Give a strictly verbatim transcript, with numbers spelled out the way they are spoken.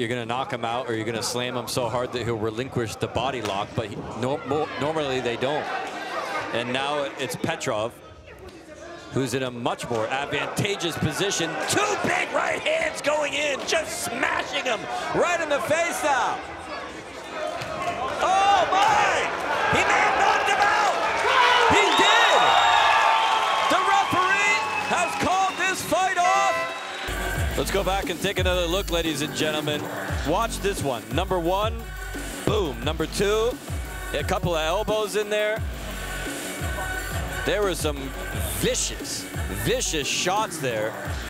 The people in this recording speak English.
you're going to knock him out or you're going to slam him so hard that he'll relinquish the body lock, but he, no, mo normally they don't. And now it's Petrov, who's in a much more advantageous position. Two big right hands going in, just smashing him right in the face now. Oh my! He may have knocked him out! He did! The referee has called this fight off. Let's go back and take another look, ladies and gentlemen. Watch this one. Number one, boom. Number two, a couple of elbows in there. There were some vicious, vicious shots there